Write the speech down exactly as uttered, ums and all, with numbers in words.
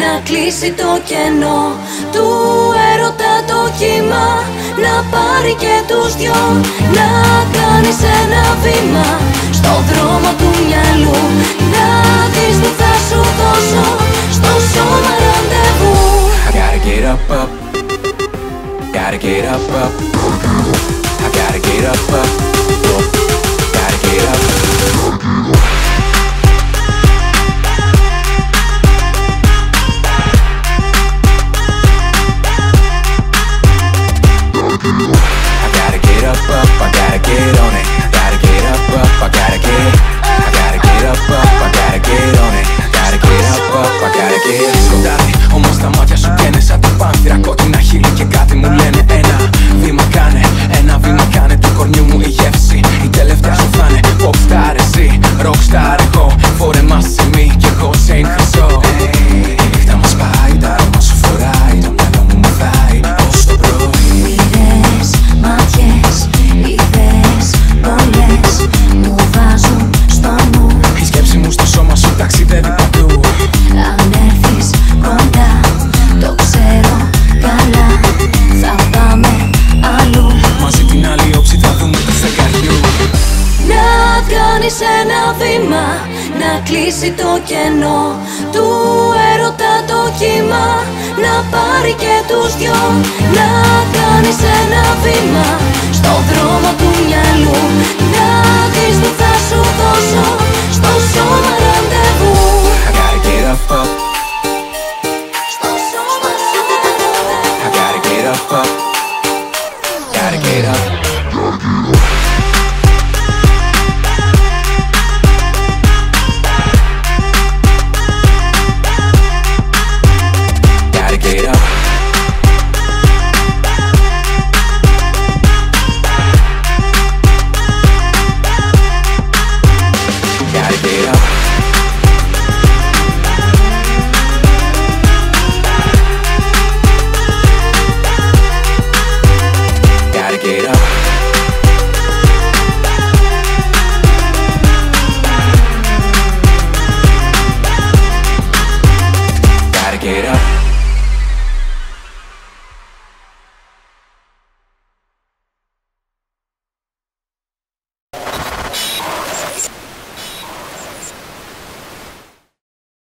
να κλείσει το κενό του έρωτα το κύμα, να πάρει και τους δυο, να κάνεις ένα βήμα στο δρόμο του μυαλού, να δεις τι θα σου δώσω στο σώμα ραντεβού. I gotta get up, up. Gotta get up, up. I gotta get up, up. Gotta get up. I gotta get up, up. I gotta get on it. I gotta get up, up. I gotta get. I gotta get up, up. I gotta get on it. I gotta get up, up. I gotta get. Σκοτάδι, όμως τα μάτια σου καίνε σαν το πάνθυρα, κόκκινα χείλη και κάτι μου λένε. Ένα βήμα κάνε, ένα βήμα κάνε, του κορμιού μου η γεύση. Η τελευταία σου φάνε, pop star εσύ, rock star εγώ. Φόρε μας σημεί κι εγώ Saint Χρυσό. Η νύχτα μας πάει, τα αρώμα σου φοράει, το μυαλό μου μαθάει ως το πρωί. Μοιρές, μάτιες, ιδέες, πολλές μου βάζουν στο νου. Η σκέψη μου στο σώμα σου ταξιδεύει παντού. Αν έρθεις κοντά, το ξέρω καλά, θα πάμε αλλού. Μαζί την άλλη όψη θα δούμε του φεγγαριού. Να κάνεις ένα βήμα, να κλείσει το κενό του έρωτα το κύμα, να πάρει και τους δυο, να κάνεις ένα βήμα στο δρόμο